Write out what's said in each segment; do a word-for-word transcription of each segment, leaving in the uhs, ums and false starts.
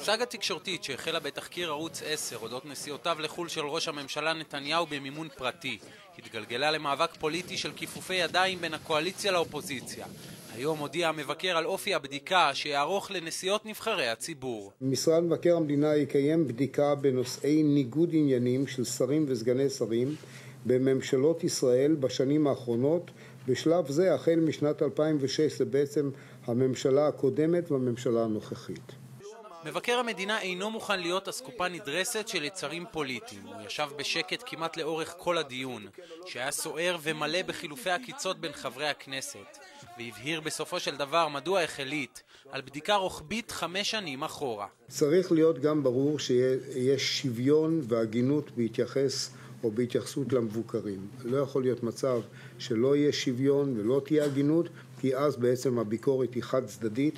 סאגה תקשורתית שהחלה בתחקיר ערוץ עשר אודות נסיעותיו לחול של ראש הממשלה נתניהו במימון פרטי התגלגלה למאבק פוליטי של כיפופי ידיים בין הקואליציה לאופוזיציה. היום הודיע המבקר על אופי הבדיקה שיערוך לנסיעות נבחרי הציבור. משרד מבקר המדינה יקיים בדיקה בנושאי ניגוד עניינים של שרים וסגני שרים בממשלות ישראל בשנים האחרונות. בשלב זה החל משנת אלפיים ושש זה בעצם הממשלה הקודמת והממשלה הנוכחית. מבקר המדינה אינו מוכן להיות אסקופה נדרסת של יצרים פוליטיים. הוא ישב בשקט כמעט לאורך כל הדיון, שהיה סוער ומלא בחילופי הקיצות בין חברי הכנסת, והבהיר בסופו של דבר מדוע החליט על בדיקה רוחבית חמש שנים אחורה. צריך להיות גם ברור שיש שוויון והגינות בהתייחס או בהתייחסות למבוקרים. לא יכול להיות מצב שלא יהיה שוויון ולא תהיה הגינות, כי אז בעצם הביקורת היא חד צדדית,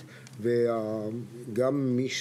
וגם מי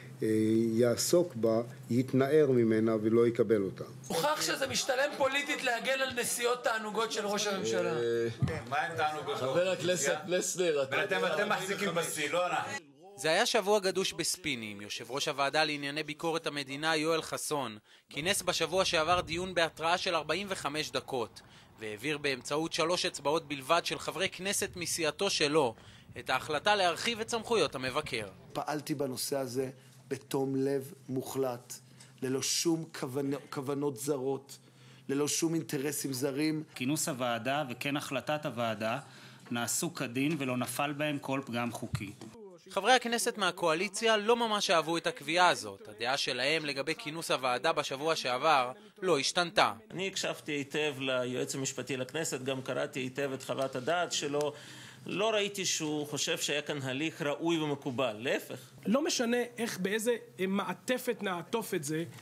שיעסוק בה יתנער ממנה ולא יקבל אותה. הוכח שזה משתלם פוליטית להגן על נסיעות תענוגות של ראש הממשלה. מה אין תענוגות? חבר הכנסת פלסנר, אתם מחזיקים בשיא, לא אנחנו. זה היה שבוע גדוש בספינים. יושב ראש הוועדה לענייני ביקורת המדינה יואל חסון כינס בשבוע שעבר דיון בהתראה של ארבעים וחמש דקות והעביר באמצעות שלוש אצבעות בלבד של חברי כנסת מסיעתו שלו את ההחלטה להרחיב את סמכויות המבקר. פעלתי בנושא הזה בתום לב מוחלט, ללא שום כוונות, כוונות זרות, ללא שום אינטרסים זרים. כינוס הוועדה וכן החלטת הוועדה נעשו כדין ולא נפל בהם כל פגם חוקי. חברי הכנסת מהקואליציה לא ממש אהבו את הקביעה הזאת. הדעה שלהם לגבי כינוס הוועדה בשבוע שעבר לא השתנתה. אני הקשבתי היטב ליועץ המשפטי לכנסת, גם קראתי היטב את חוות הדעת שלו. לא ראיתי שהוא חושב שהיה כאן הליך ראוי ומקובל, להפך. לא משנה איך, באיזה מעטפת נעטוף את זה,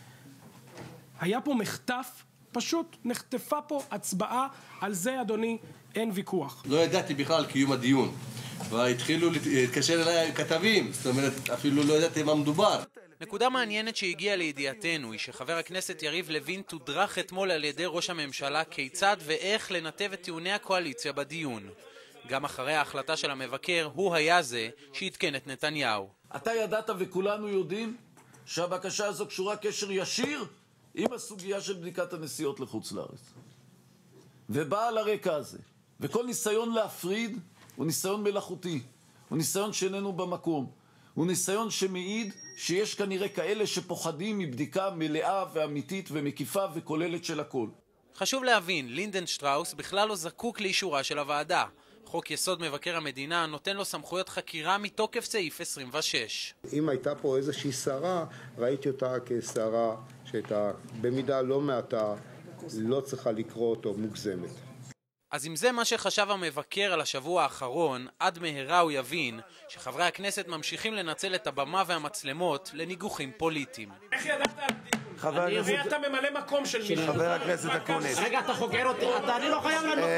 היה פה מחטף, פשוט נחטפה פה הצבעה, על זה אדוני אין ויכוח. לא ידעתי בכלל על קיום הדיון. והתחילו להתקשר אליי כתבים, זאת אומרת, אפילו לא ידעתי מה מדובר. נקודה מעניינת שהגיעה לידיעתנו היא שחבר הכנסת יריב לוין תודרך אתמול על ידי ראש הממשלה כיצד ואיך לנתב את טיעוני הקואליציה בדיון. גם אחרי ההחלטה של המבקר, הוא היה זה שהתקן את נתניהו. אתה ידעת וכולנו יודעים שהבקשה הזו קשורה קשר ישיר עם הסוגיה של בדיקת הנסיעות לחוץ לארץ. ובאה על הרקע הזה. וכל ניסיון להפריד הוא ניסיון מלאכותי, הוא ניסיון שאיננו במקום, הוא ניסיון שמעיד שיש כנראה כאלה שפוחדים מבדיקה מלאה ואמיתית ומקיפה וכוללת של הכל. חשוב להבין, לינדן שטראוס בכלל לא זקוק לאישורה של הוועדה. חוק יסוד מבקר המדינה נותן לו סמכויות חקירה מתוקף סעיף עשרים ושש. אם הייתה פה איזושהי שערה, ראיתי אותה כשערה שהייתה במידה לא מעטה, לא צריכה לקרות או מוגזמת. אז אם זה מה שחשב המבקר על השבוע האחרון, עד מהרה הוא יבין שחברי הכנסת ממשיכים לנצל את הבמה והמצלמות לניגוחים פוליטיים. איך ידעת על דיון? אני יודע אתה ממלא מקום של מישהו. חבר הכנסת אקוניס. רגע, אתה חוקר אותי, אני לא חייב לענות.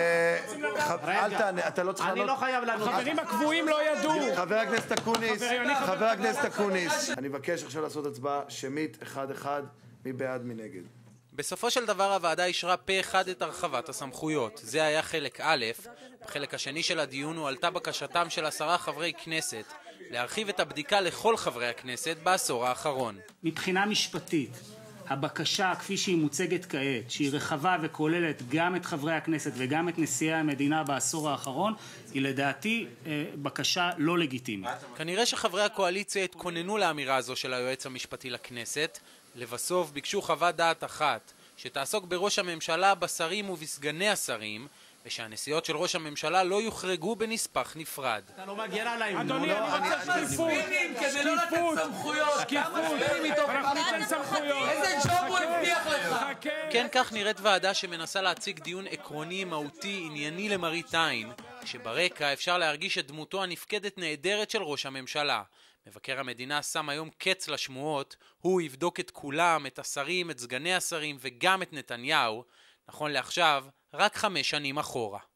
אל תענה, אתה לא צריך לענות. אני לא חייב לענות. החברים הקבועים לא ידעו. חבר הכנסת אקוניס, חבר הכנסת אקוניס. אני מבקש עכשיו לעשות הצבעה שמית, אחד אחד, מי בעד, מי נגד. בסופו של דבר הוועדה אישרה פה אחד את הרחבת הסמכויות. זה היה חלק א'. בחלק השני של הדיון הועלתה בקשתם של עשרה חברי כנסת להרחיב את הבדיקה לכל חברי הכנסת בעשור האחרון. מבחינה משפטית, הבקשה כפי שהיא מוצגת כעת, שהיא רחבה וכוללת גם את חברי הכנסת וגם את נשיאי המדינה בעשור האחרון, היא לדעתי בקשה לא לגיטימית. כנראה שחברי הקואליציה התכוננו לאמירה הזו של היועץ המשפטי לכנסת. לבסוף ביקשו חוות דעת אחת שתעסוק בראש הממשלה, בשרים ובסגני השרים, ושהנסיעות של ראש הממשלה לא יוחרגו בנספח נפרד. אתה לא מגן עליי. אדוני, אני רוצה שקיפות. כדי לא לתת סמכויות. איזה ג'וב הוא הבטיח לך? כן, כך נראית ועדה שמנסה להציג דיון עקרוני, מהותי, ענייני למראית עין, שברקע אפשר להרגיש את דמותו הנפקדת נהדרת של ראש הממשלה. מבקר המדינה שם היום קץ לשמועות, הוא יבדוק את כולם, את השרים, את סגני השרים וגם את נתניהו, נכון לעכשיו, רק חמש שנים אחורה.